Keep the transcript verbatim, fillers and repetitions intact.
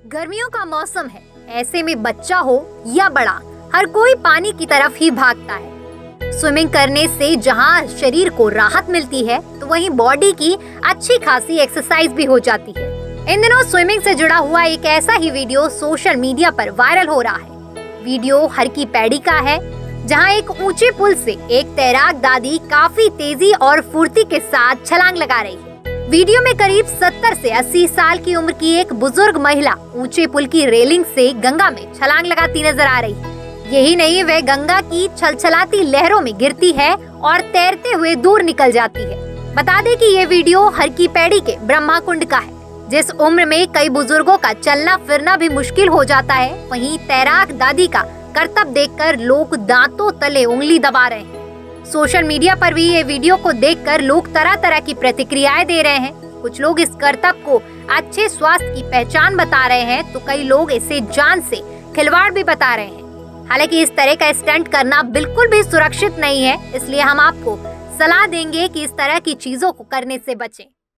गर्मियों का मौसम है, ऐसे में बच्चा हो या बड़ा, हर कोई पानी की तरफ ही भागता है। स्विमिंग करने से जहां शरीर को राहत मिलती है, तो वहीं बॉडी की अच्छी खासी एक्सरसाइज भी हो जाती है। इन दिनों स्विमिंग से जुड़ा हुआ एक ऐसा ही वीडियो सोशल मीडिया पर वायरल हो रहा है। वीडियो हर की पैड़ी का है, जहां एक ऊंचे पुल से एक तैराक दादी काफी तेजी और फुर्ती के साथ छलांग लगा रही है। वीडियो में करीब सत्तर से अस्सी साल की उम्र की एक बुजुर्ग महिला ऊंचे पुल की रेलिंग से गंगा में छलांग लगाती नजर आ रही है। यही नहीं, वह गंगा की छलछलाती लहरों में गिरती है और तैरते हुए दूर निकल जाती है। बता दें कि ये वीडियो हर की पैड़ी के ब्रह्मा कुंड का है। जिस उम्र में कई बुजुर्गों का चलना फिरना भी मुश्किल हो जाता है, वहीं तैराक दादी का करतब देखकर लोग दांतों तले उंगली दबा रहे हैं। सोशल मीडिया पर भी ये वीडियो को देखकर लोग तरह तरह की प्रतिक्रियाएं दे रहे हैं। कुछ लोग इस करतब को अच्छे स्वास्थ्य की पहचान बता रहे हैं, तो कई लोग इसे जान से खिलवाड़ भी बता रहे हैं। हालांकि इस तरह का स्टंट करना बिल्कुल भी सुरक्षित नहीं है, इसलिए हम आपको सलाह देंगे कि इस तरह की चीजों को करने से बचें।